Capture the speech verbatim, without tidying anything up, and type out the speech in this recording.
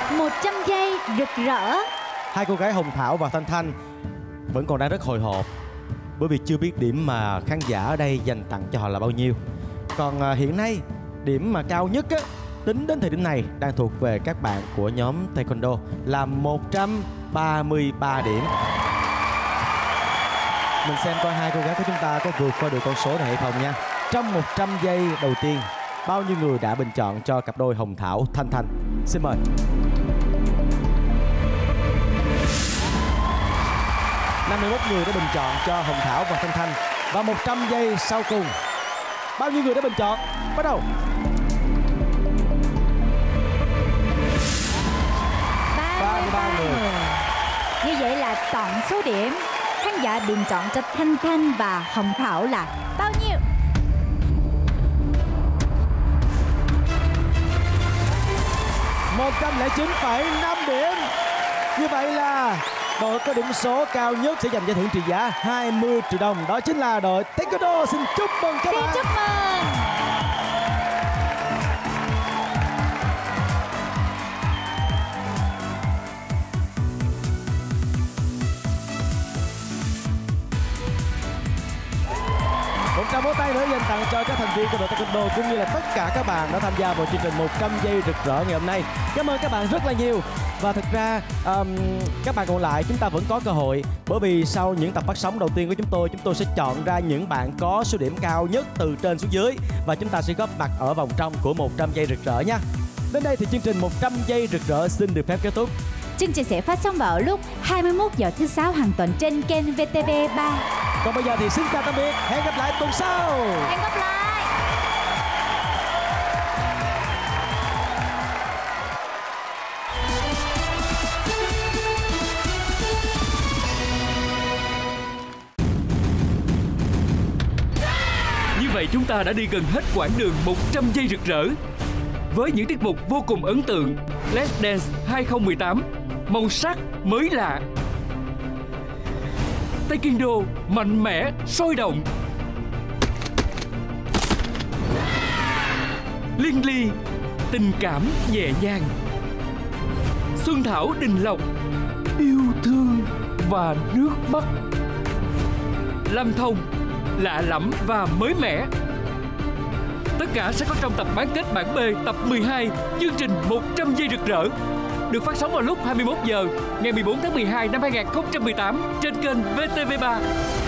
một trăm giây rực rỡ. Hai cô gái Hồng Thảo và Thanh Thanh vẫn còn đang rất hồi hộp, bởi vì chưa biết điểm mà khán giả ở đây dành tặng cho họ là bao nhiêu. Còn à, hiện nay điểm mà cao nhất á, tính đến thời điểm này đang thuộc về các bạn của nhóm Taekwondo là một trăm ba mươi ba điểm. Mình xem coi hai cô gái của chúng ta có vượt qua được con số này hay không nha. Trong một trăm giây đầu tiên, bao nhiêu người đã bình chọn cho cặp đôi Hồng Thảo Thanh Thanh? Xin mời. năm mươi mốt người đã bình chọn cho Hồng Thảo và Thanh Thanh. Và một trăm giây sau cùng, bao nhiêu người đã bình chọn? Bắt đầu. ba mươi ba người. Như vậy là tổng số điểm khán giả bình chọn cho Thanh Thanh và Hồng Thảo là bao nhiêu? một trăm lẻ chín phẩy năm điểm. Như vậy là đội có điểm số cao nhất sẽ giành giải thưởng trị giá hai mươi triệu đồng. Đó chính là đội Taekwondo. Xin chúc mừng các Xin bạn. chúc mừng. Một tràng vỗ tay nữa dành tặng cho các thành viên của đội Taekwondo cũng như là tất cả các bạn đã tham gia vào chương trình một trăm giây rực rỡ ngày hôm nay. Cảm ơn các bạn rất là nhiều. Và thực ra um, các bạn còn lại chúng ta vẫn có cơ hội, bởi vì sau những tập phát sóng đầu tiên của chúng tôi, chúng tôi sẽ chọn ra những bạn có số điểm cao nhất từ trên xuống dưới và chúng ta sẽ góp mặt ở vòng trong của một trăm giây rực rỡ nha. Đến đây thì chương trình một trăm giây rực rỡ xin được phép kết thúc. Chương trình sẽ phát sóng vào lúc hai mươi mốt giờ thứ sáu hàng tuần trên kênh vê tê vê ba. Còn bây giờ thì xin chào tạm biệt, hẹn gặp lại tuần sau. Hẹn gặp lại. Như vậy chúng ta đã đi gần hết quãng đường một trăm giây rực rỡ với những tiết mục vô cùng ấn tượng. Let's Dance hai không một tám, màu sắc mới lạ. Taekwondo mạnh mẽ, sôi động. Liên Ly, tình cảm nhẹ nhàng. Xuân Thảo Đình Lộc, yêu thương và nước mắt. Lam Thông, lạ lẫm và mới mẻ. Tất cả sẽ có trong tập bán kết bảng B tập mười hai chương trình một trăm giây rực rỡ, được phát sóng vào lúc hai mươi mốt giờ ngày mười bốn tháng mười hai năm hai nghìn không trăm mười tám trên kênh vê tê vê ba.